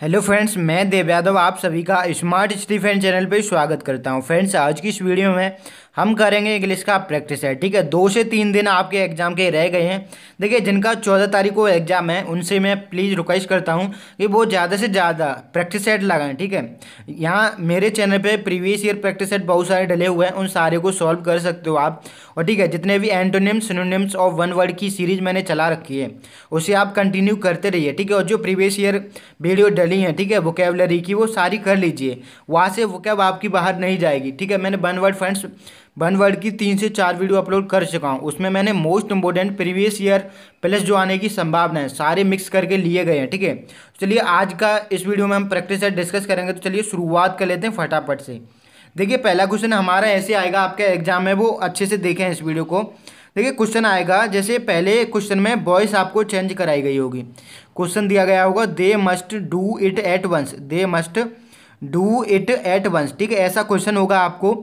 Hello friends, मैं देव यादव आप सभी का स्मार्ट स्टीफन चैनल पे स्वागत करता हूं। फ्रेंड्स, आज की इस वीडियो में हम करेंगे इंग्लिश का प्रैक्टिस है। ठीक है, 2 से 3 दिन आपके एग्जाम के रह गए हैं। देखिए, जिनका 14 तारीख को एग्जाम है उनसे मैं प्लीज़ रिक्वेस्ट करता हूं कि वो ज़्यादा से ज़्यादा प्रैक्टिस सेट लगाएं। ठीक है, यहाँ मेरे चैनल पे प्रीवियस ईयर प्रैक्टिस सेट बहुत सारे डले हुए हैं, उन सारे को सॉल्व कर सकते हो आप। और ठीक है, जितने भी एंटोनिम्स सिनोनिम्स और वन वर्ड की सीरीज मैंने चला रखी है उसे आप कंटिन्यू करते रहिए। ठीक है, और जो प्रीवियस ईयर वीडियो डली हैं, ठीक है, वोकेबलरी की, वो सारी कर लीजिए। वहाँ से वोकेब आपकी बाहर नहीं जाएगी। ठीक है, मैंने one word friends one word की 3 से 4 वीडियो अपलोड कर चुका हूँ। उसमें मैंने most important previous year plus जो आने की संभावना है सारे मिक्स करके लिए गए हैं। ठीक है, चलिए आज का इस वीडियो में हम प्रैक्टिस सेट डिस्कस करेंगे। तो चलिए शुरुआत कर लेते हैं फटाफट से। देखिए, पहला क्वेश्चन हमारा ऐसे आएगा, आपका एग्जाम में वो अच्छे से देखें इस वीडियो को। देखिए, क्वेश्चन आएगा जैसे पहले क्वेश्चन में वॉइस आपको चेंज कराई गई होगी। क्वेश्चन दिया गया होगा they must do it at once, they must do it at once. ठीक है, ऐसा क्वेश्चन होगा।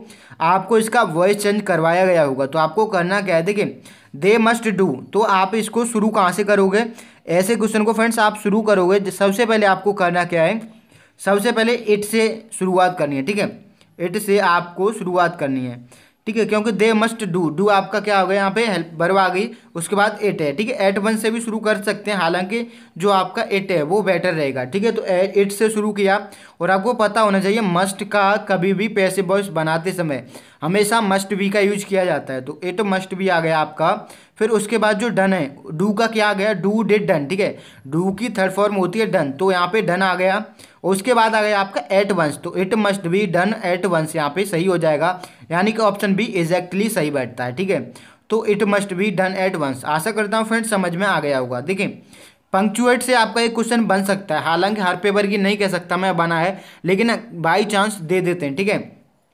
आपको इसका वॉइस चेंज करवाया गया होगा। तो आपको करना क्या है, देखिए दे मस्ट डू, तो आप इसको शुरू कहाँ से करोगे? ऐसे क्वेश्चन को फ्रेंड्स आप शुरू करोगे, सबसे पहले आपको करना क्या है, सबसे पहले इट से शुरुआत करनी है। ठीक है, इट से आपको शुरुआत करनी है। ठीक है, क्योंकि दे मस्ट डू, डू आपका क्या हो गया, यहाँ पे हेल्प वर्ब आ गई, उसके बाद इट है। ठीक है, एट वन से भी शुरू कर सकते हैं, हालांकि जो आपका इट है वो बेटर रहेगा। ठीक है, तो इट से शुरू किया। और आपको पता होना चाहिए मस्ट का कभी भी पैसिव वॉइस बनाते समय हमेशा मस्ट बी का यूज किया जाता है। तो इट मस्ट बी आ गया आपका। फिर उसके बाद जो डन है, डू का क्या आ गया, डू डिड डन। ठीक है, डू की थर्ड फॉर्म होती है डन, तो यहाँ पे डन आ गया। उसके बाद आ गया आपका एट वंस, तो it must be done at once, यहाँ पे सही हो जाएगा, यानी कि ऑप्शन बी एग्जैक्टली सही बैठता है। ठीक है, तो it must be done at once. आशा करता हूँ फ्रेंड्स समझ में आ गया होगा। देखिए, पंक्चुएट से आपका एक क्वेश्चन बन सकता है, हालांकि हर पेपर की नहीं कह सकता मैं बना है, लेकिन बाई चांस दे देते हैं। ठीक है,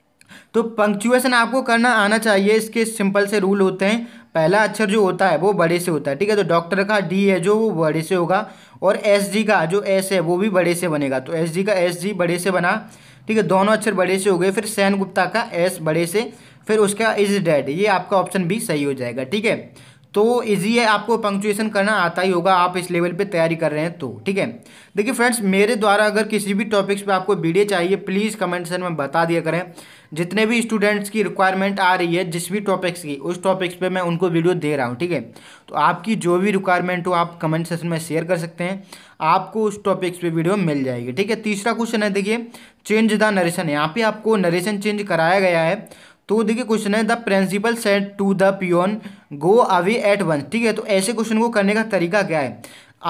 तो पंक्चुएशन आपको करना आना चाहिए। इसके सिंपल से रूल होते हैं, पहला अक्षर जो होता है वो बड़े से होता है। ठीक है, तो डॉक्टर का डी है जो वो बड़े से होगा, और एस जी का जो एस है वो भी बड़े से बनेगा। तो एस जी का एस जी बड़े से बना। ठीक है, दोनों अक्षर बड़े से हो गए। फिर सेन गुप्ता का एस बड़े से, फिर उसका इज डेड, ये आपका ऑप्शन भी सही हो जाएगा। ठीक है, तो इजी है, आपको पंक्चुएशन करना आता ही होगा, आप इस लेवल पे तैयारी कर रहे हैं तो। ठीक है, देखिए फ्रेंड्स, मेरे द्वारा अगर किसी भी टॉपिक्स पे आपको वीडियो चाहिए प्लीज़ कमेंट सेक्शन में बता दिया करें। जितने भी स्टूडेंट्स की रिक्वायरमेंट आ रही है जिस भी टॉपिक्स की, उस टॉपिक्स पे मैं उनको वीडियो दे रहा हूँ। ठीक है, तो आपकी जो भी रिक्वायरमेंट हो आप कमेंट सेक्शन में शेयर कर सकते हैं, आपको उस टॉपिक्स पे वीडियो मिल जाएगी। ठीक है, तीसरा क्वेश्चन है, देखिए चेंज द नरेशन, यहाँ पे आपको नरेशन चेंज कराया गया है। तो देखिए क्वेश्चन है the principal said to the peon go away at once. ठीक है, तो ऐसे क्वेश्चन को करने का तरीका क्या है,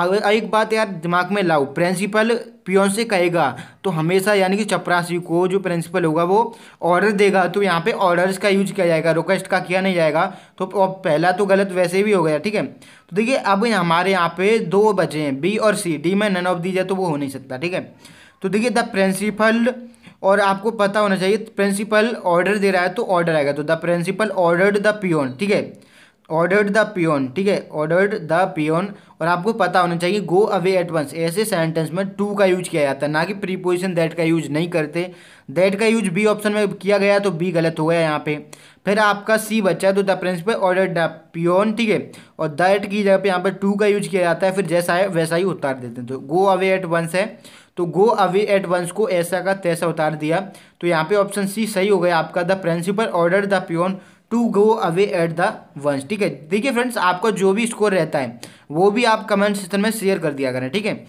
एक बात यार दिमाग में लाओ, प्रिंसिपल पियोन से कहेगा तो हमेशा यानी कि चपरासी को जो प्रिंसिपल होगा वो ऑर्डर देगा, तो यहाँ पे ऑर्डर्स का यूज किया जाएगा, रिक्वेस्ट का किया नहीं जाएगा। तो पहला तो गलत वैसे भी हो गया। ठीक है, तो देखिए अब हमारे यहाँ पे 2 बचे हैं, बी और सी, डी में नन ऑफ दी जाए तो वो हो नहीं सकता। ठीक है, तो देखिए द प्रिंसिपल, और आपको पता होना चाहिए प्रिंसिपल ऑर्डर दे रहा है तो ऑर्डर आएगा, तो the principal ordered the peon. ठीक है, ऑर्डर्ड द पियोन। ठीक है, ऑर्डर्ड द पियोन। और आपको पता होना चाहिए गो अवे एट वंस, ऐसे सेंटेंस में टू का यूज किया जाता है, ना कि प्रीपोजिशन दैट का यूज नहीं करते। दैट का यूज बी ऑप्शन में किया गया तो बी गलत हो गया यहाँ पे। फिर आपका सी बचा, तो the principal ordered the peon. ठीक है, और दैट की जगह पे यहाँ पे टू का यूज किया जाता है, फिर जैसा है वैसा ही उतार देते हैं। तो गो अवे एट वंस है, तो गो अवे एट वंस को ऐसा का तैसा उतार दिया, तो यहाँ पे ऑप्शन सी सही हो गया आपका, the principal order the peon to go away at the once. ठीक है, देखिए फ्रेंड्स, आपका जो भी स्कोर रहता है वो भी आप कमेंट सेक्शन में शेयर कर दिया करें। ठीक है,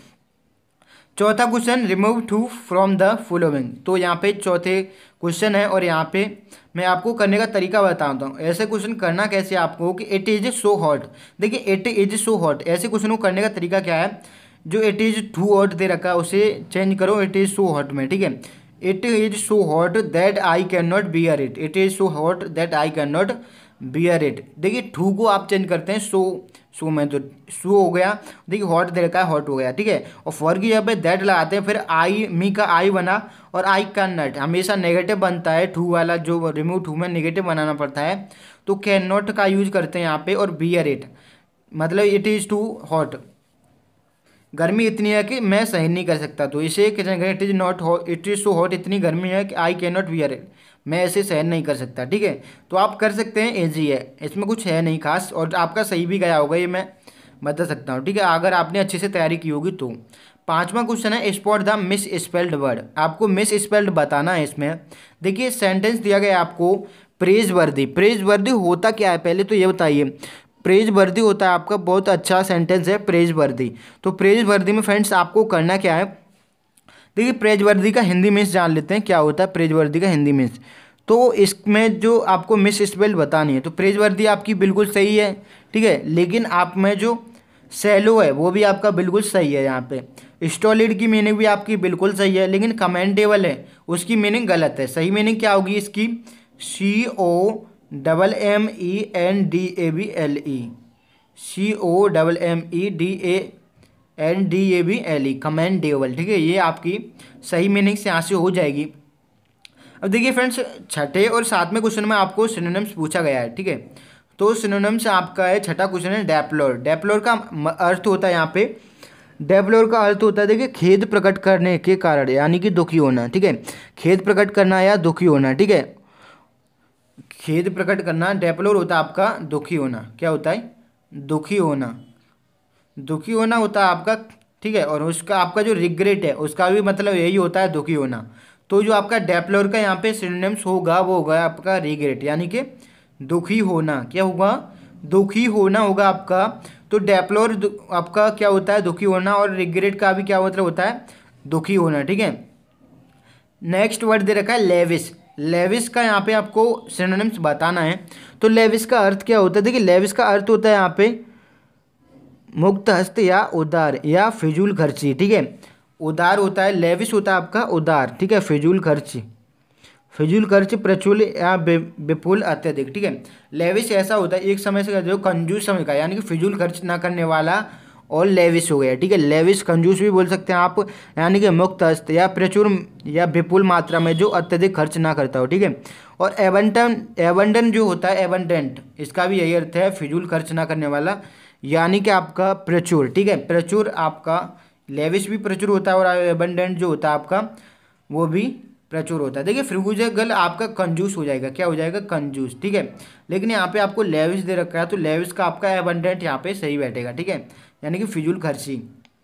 चौथा question remove to from the following, तो यहाँ पे चौथे क्वेश्चन है, और यहाँ पे मैं आपको करने का तरीका बताता हूँ। ऐसे क्वेश्चन करना कैसे आपको कि इट इज सो हॉट। देखिए इट इज सो हॉट, ऐसे क्वेश्चन को करने का तरीका क्या है, जो इट इज टू हॉट दे रखा है उसे चेंज करो इट इज सो हॉट में। ठीक है, it is so hot that I can not bear it, it is so hot that I can not bear it. देखिए टू को आप चेंज करते हैं सो में, तो सो हो गया। देखिए हॉट दे रखा है, हॉट हो गया। ठीक है, और फॉर की जगह पे दैट लगाते हैं, फिर आई मी का आई बना, और आई कैन नॉट हमेशा नेगेटिव बनता है, टू वाला जो रिमूव टू में नेगेटिव बनाना पड़ता है, तो कैन नॉट का यूज करते हैं यहाँ पे। और बियर इट मतलब इट इज़ टू हॉट, गर्मी इतनी है कि मैं सहन नहीं कर सकता, तो इसे it is not hot, it is so hot, इतनी गर्मी है कि I can not wear it, मैं ऐसे सहन नहीं कर सकता। ठीक है, तो आप कर सकते हैं, ईजी है, इसमें कुछ है नहीं खास, और आपका सही भी गया होगा, ये मैं बता सकता हूँ, ठीक है, अगर आपने अच्छे से तैयारी की होगी तो। पांचवा क्वेश्चन है spot the misspelled word. आपको मिस स्पेल्ड बताना है इसमें। देखिए सेंटेंस दिया गया है आपको प्रेज वर्दी। प्रेज वर्दी होता क्या है पहले तो ये बताइए। प्रेज वर्दी होता है आपका, बहुत अच्छा सेंटेंस है प्रेज वर्दी। तो प्रेज वर्दी में फ्रेंड्स आपको करना क्या है, देखिए प्रेजवर्दी का हिंदी मीन्स जान लेते हैं क्या होता है प्रेजवर्दी का हिंदी मीन्स। तो इसमें जो आपको मिस स्पेल बतानी है, तो प्रेजवर्दी आपकी बिल्कुल सही है, ठीक है, लेकिन आप में जो सैलो है वो भी आपका बिल्कुल सही है यहाँ पे। स्टॉलिड की मीनिंग भी आपकी बिल्कुल सही है, लेकिन कमेंडेबल है उसकी मीनिंग गलत है। सही मीनिंग क्या होगी इसकी, COMMENDABLE, COMMENDABLE, कमेंडेबल, ठीक है, ये आपकी सही मीनिंग से यहाँ से हो जाएगी। अब देखिए फ्रेंड्स छठे और सातवें क्वेश्चन में आपको सिनोनिम्स पूछा गया है, ठीक है। तो सिनोनिम्स आपका है, छठा क्वेश्चन है डेप्लोर। डेप्लोर का अर्थ होता है यहाँ पे, डेप्लोर का अर्थ होता है देखिए खेद प्रकट करने के कारण, यानी कि दुखी होना, ठीक है, खेद प्रकट करना या दुखी होना, ठीक है, खेद प्रकट करना। डेप्लोर होता है आपका दुखी होना, क्या होता है, दुखी होना, दुखी होना होता है आपका, ठीक है। और उसका आपका जो रिग्रेट है उसका भी मतलब यही होता है दुखी होना। तो जो आपका डेप्लोर का यहाँ पे सिनोनिम्स होगा वो होगा आपका रिग्रेट, यानी कि दुखी होना। क्या होगा, दुखी होना होगा आपका। तो डेप्लोर आपका क्या होता है, दुखी होना, और रिग्रेट का भी क्या मतलब होता है, दुखी होना, ठीक है। नेक्स्ट वर्ड दे रखा है लेविस। लेविस का यहाँ पे आपको सिनोनिम्स बताना है। तो लेविस का अर्थ क्या होता है, देखिए लेविस का अर्थ होता है यहाँ पे मुक्त हस्त या उदार या फिजूल खर्ची, ठीक है। उदार होता है, लेविश होता है आपका उदार, ठीक है, फिजूल खर्ची, फिजूल खर्च, प्रचुल या विपुल अत्यधिक, ठीक है। लेविश ऐसा होता है एक समय से जो कंजूस समय का, यानी कि फिजूल खर्च ना करने वाला, और लेविश हो गया, ठीक है। लेविश कंजूस भी बोल सकते हैं आप, यानी कि मुक्त हस्त या प्रचुर या विपुल मात्रा में जो अत्यधिक खर्च ना करता हो, ठीक है। और एबंटन, एबंडन जो होता है एबंडेंट, इसका भी यही अर्थ है फिजूल खर्च ना करने वाला, यानी कि आपका प्रचुर, ठीक है। प्रचुर आपका लेविश भी प्रचुर होता है, और एबंडेंट जो होता है आपका वो भी प्रचुर होता है। देखिए फ्रूगल आपका कंजूस हो जाएगा, क्या हो जाएगा, कंजूस, ठीक है। लेकिन यहाँ पे आपको लेविश दे रखा है, तो लेविश का आपका एबंडेंट यहाँ पे सही बैठेगा, ठीक है, यानी कि फिजूल खर्ची।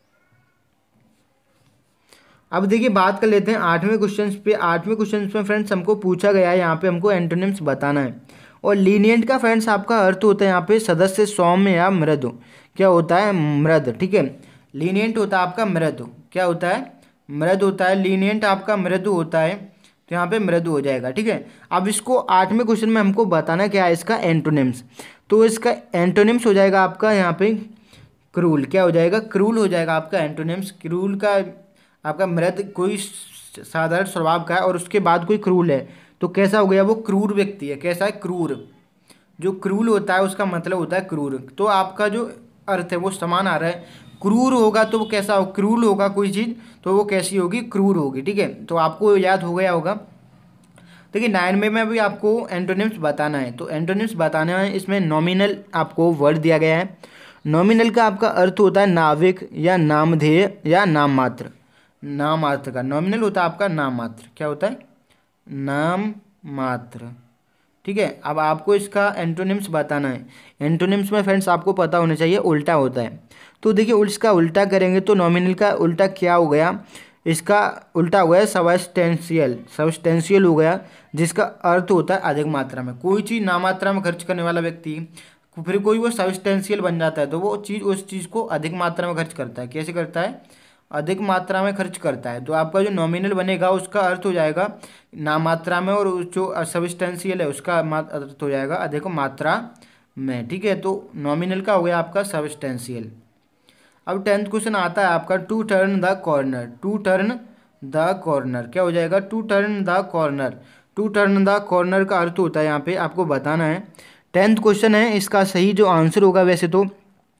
अब देखिए बात कर लेते हैं आठवें क्वेश्चन पे। आठवें क्वेश्चन में फ्रेंड्स हमको पूछा गया है, यहाँ पे हमको एंटोनिम्स बताना है। और लीनियंट का फ्रेंड्स आपका अर्थ होता है यहाँ पे सदस्य सौम्य या मृदु, क्या होता है, मृद, ठीक है। लीनियंट होता है आपका मृदु, क्या होता है, मृद होता है। लीनियंट आपका मृदु होता है, तो यहाँ पे मृदु हो जाएगा, ठीक है। अब इसको आठवें क्वेश्चन में हमको बताना क्या है इसका एंटोनिम्स। तो इसका एंटोनिम्स हो जाएगा आपका यहाँ पे क्रूल, क्या हो जाएगा, क्रूल हो जाएगा आपका एंटोनिम्स। क्रूल का आपका मृद कोई साधारण स्वभाव का है और उसके बाद कोई क्रूल है, तो कैसा हो गया, वो क्रूर व्यक्ति है। कैसा है, क्रूर। जो क्रूल होता है उसका मतलब होता है क्रूर। तो आपका जो अर्थ है वो समान आ रहा है। क्रूर होगा तो वो कैसा हो, क्रूल होगा कोई चीज़ तो वो कैसी होगी, क्रूर होगी, ठीक है। तो आपको याद हो गया होगा। देखिए 9 में भी आपको एंटोनिम्स बताना है। तो एंटोनिम्स बताना है, इसमें नॉमिनल आपको वर्ड दिया गया है। नॉमिनल का आपका अर्थ होता है नाविक या नामधेय या नाम मात्र। नाम मात्र का नॉमिनल होता है आपका नाम मात्र, क्या होता है, नाम मात्र, ठीक है। अब आपको इसका एंटोनिम्स बताना है। एंटोनिम्स में फ्रेंड्स आपको पता होना चाहिए उल्टा होता है। तो देखिए इसका उल्टा करेंगे तो नॉमिनल का उल्टा क्या हो गया, इसका उल्टा हो गया सबस्टेंशियल। सबस्टेंशियल हो गया, जिसका अर्थ होता है अधिक मात्रा में। कोई चीज़ नामात्रा में खर्च करने वाला व्यक्ति, फिर कोई वो सबस्टेंशियल बन जाता है, तो वो चीज़ उस चीज़ को अधिक मात्रा में खर्च करता है। कैसे करता है, अधिक मात्रा में खर्च करता है। तो आपका जो नॉमिनल बनेगा उसका अर्थ हो जाएगा नामात्रा में, और जो सबस्टेंशियल है उसका अर्थ हो जाएगा अधिक मात्रा में, ठीक है। तो नॉमिनल का हो गया आपका सबस्टेंशियल। अब 10th क्वेश्चन आता है आपका to turn the corner. To turn the corner क्या हो जाएगा, to turn the corner. To turn the corner का अर्थ होता है यहाँ पे आपको बताना है। 10th क्वेश्चन है, इसका सही जो आंसर होगा वैसे तो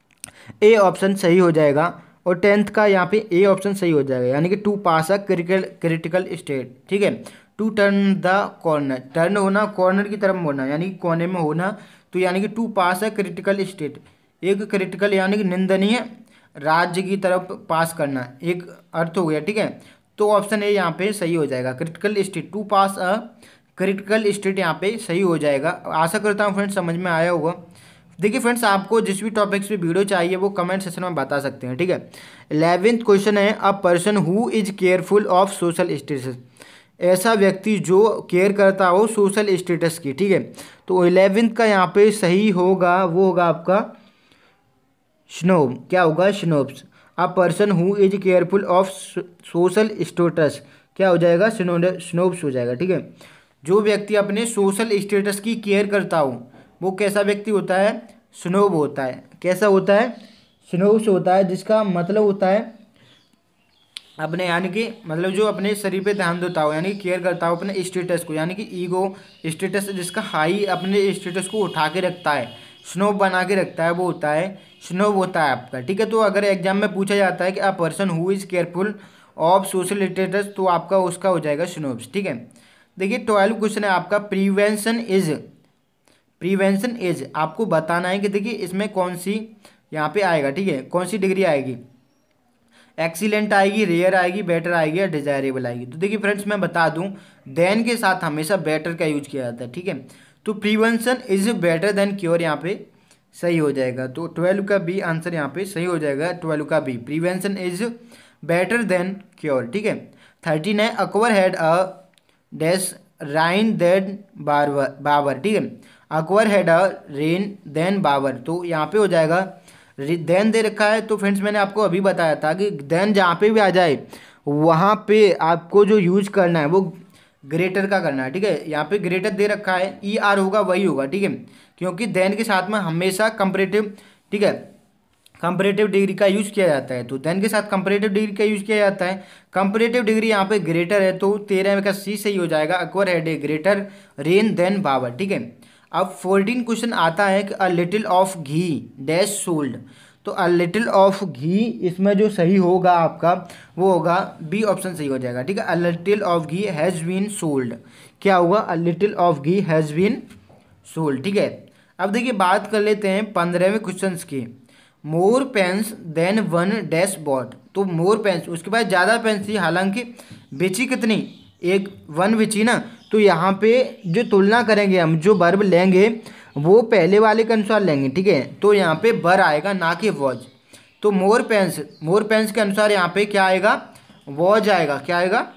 ए ऑप्शन सही हो जाएगा, और 10th का यहाँ पे ए ऑप्शन सही हो जाएगा, यानी कि to pass a critical state, ठीक है। To turn the corner, turn होना कॉर्नर की तरफ होना, यानी कि कोने में होना, तो यानी कि to pass a critical state, एक क्रिटिकल यानी कि निंदनीय राज्य की तरफ पास करना, एक अर्थ हो गया, ठीक है। तो ऑप्शन ए यहाँ पे सही हो जाएगा, critical state, to pass a critical state यहाँ पे सही हो जाएगा। आशा करता हूँ फ्रेंड्स समझ में आया होगा। देखिए फ्रेंड्स, आपको जिस भी टॉपिक्स पे वीडियो चाहिए वो कमेंट सेक्शन में बता सकते हैं, ठीक है। 11th क्वेश्चन है, a person who is careful of social status. ऐसा व्यक्ति जो केयर करता हो सोशल स्टेटस की, ठीक है। तो 11th का यहाँ पे सही होगा, वो होगा आपका स्नोब। क्या होगा? Snobs. A person who is careful of social status क्या हो जाएगा? स्नोब्स हो जाएगा, ठीक है। जो व्यक्ति अपने सोशल स्टेटस की केयर करता हो वो कैसा व्यक्ति होता है? स्नोब होता है। कैसा होता है? स्नोब्स होता है, जिसका मतलब होता है अपने, यानी कि मतलब जो अपने शरीर पे ध्यान देता हो, यानी कि केयर करता हो अपने स्टेटस को, यानी कि ईगो स्टेटस, जिसका हाई अपने स्टेटस को उठा के रखता है, स्नोब बना के रखता है, वो होता है स्नोब होता है आपका, ठीक है। तो अगर एग्जाम में पूछा जाता है कि a person who is careful of social status, तो आपका उसका हो जाएगा स्नोब्स, ठीक है। देखिए 12 क्वेश्चन है आपका, प्रिवेंशन इज आपको बताना है कि देखिए इसमें कौन सी यहाँ पे आएगा, ठीक है, कौन सी डिग्री आएगी। एक्सीलेंट आएगी, रेयर आएगी, बेटर आएगी या डिजायरेबल आएगी। तो देखिए फ्रेंड्स, मैं बता दूं, देन के साथ हमेशा बेटर का यूज किया जाता है, ठीक है। तो prevention is better than cure यहाँ पे सही हो जाएगा। तो 12 का बी आंसर यहाँ पे सही हो जाएगा, 12 का B, prevention is better than cure, ठीक है। 13 है, Akbar had a dash reign than Babar, ठीक है। Akbar had a reign than Babar, तो यहाँ पे हो जाएगा देन दे रखा है। तो फ्रेंड्स, मैंने आपको अभी बताया था कि देन जहाँ पे भी आ जाए वहाँ पे आपको जो यूज करना है वो ग्रेटर का करना है, ठीक है। यहाँ पे ग्रेटर दे रखा है, ई आर होगा वही होगा, ठीक है, क्योंकि देन के साथ में हमेशा कंपैरेटिव, ठीक है, कंपैरेटिव डिग्री का यूज किया जाता है। तो देन के साथ कंपैरेटिव डिग्री का यूज किया जाता है। कंपैरेटिव डिग्री यहाँ पे ग्रेटर है, तो 13 का सी सही हो जाएगा, Akbar had a greater reign than Babar, ठीक है। अब 14 क्वेश्चन आता है कि a little of ghee dash sold. तो अ लिटिल ऑफ घी इसमें जो सही होगा आपका वो होगा बी ऑप्शन सही हो जाएगा, ठीक है। A little of ghee has been sold, क्या होगा? A little of ghee has been sold, ठीक है। अब देखिए बात कर लेते हैं 15वें क्वेश्चन की, more pens than one dash bought. तो मोर पेन्स, उसके बाद ज़्यादा पेन्स थी, हालांकि बेची कितनी? एक, वन बेची ना। तो यहाँ पे जो तुलना करेंगे हम, जो वर्ब लेंगे वो पहले वाले के अनुसार लेंगे, ठीक है। तो यहाँ पे बर आएगा, ना कि वॉज। तो मोर पेन्स के अनुसार यहाँ पे क्या आएगा? वॉज आएगा। क्या आएगा?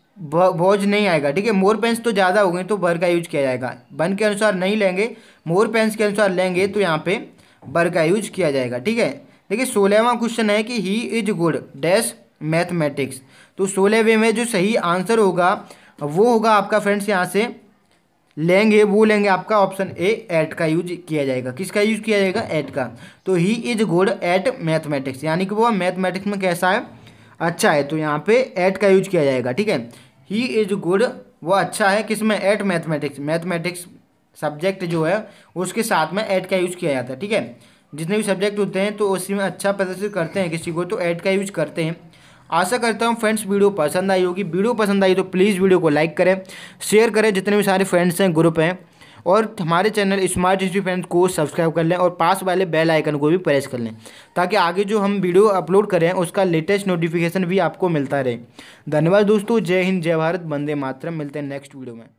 वॉज नहीं आएगा, ठीक है। मोर पेन्स तो ज़्यादा हो गई तो बर का यूज किया जाएगा, वन के अनुसार नहीं लेंगे, मोर पेन्स के अनुसार लेंगे तो यहाँ पे बर का यूज किया जाएगा, ठीक है। देखिए 16वां क्वेश्चन है कि he is good dash mathematics. तो 16वें में जो सही आंसर होगा वो होगा आपका फ्रेंड्स, यहाँ से लेंगे वो लेंगे आपका ऑप्शन ए, एट का यूज किया जाएगा। किसका यूज किया जाएगा? एट का। तो he is good at mathematics, यानी कि वो मैथमेटिक्स में कैसा है? अच्छा है। तो यहाँ पे एट का यूज किया जाएगा, ठीक है। ही इज गुड, वो अच्छा है किसमें? At mathematics. मैथमेटिक्स सब्जेक्ट जो है उसके साथ में एट का यूज किया जाता है, ठीक है। जितने भी सब्जेक्ट होते हैं तो उसी में अच्छा प्रदर्शित करते हैं किसी को, तो एट का यूज करते हैं। आशा करता हूँ फ्रेंड्स वीडियो पसंद आई होगी। वीडियो पसंद आई तो प्लीज़ वीडियो को लाइक करें, शेयर करें, जितने भी सारे फ्रेंड्स हैं, ग्रुप हैं, और हमारे चैनल स्मार्ट हिस्ट्री फ्रेंड्स को सब्सक्राइब कर लें और पास वाले बेल आइकन को भी प्रेस कर लें, ताकि आगे जो हम वीडियो अपलोड करें उसका लेटेस्ट नोटिफिकेशन भी आपको मिलता रहे। धन्यवाद दोस्तों। जय हिंद, जय भारत, वंदे मातरम। मिलते हैं नेक्स्ट वीडियो में।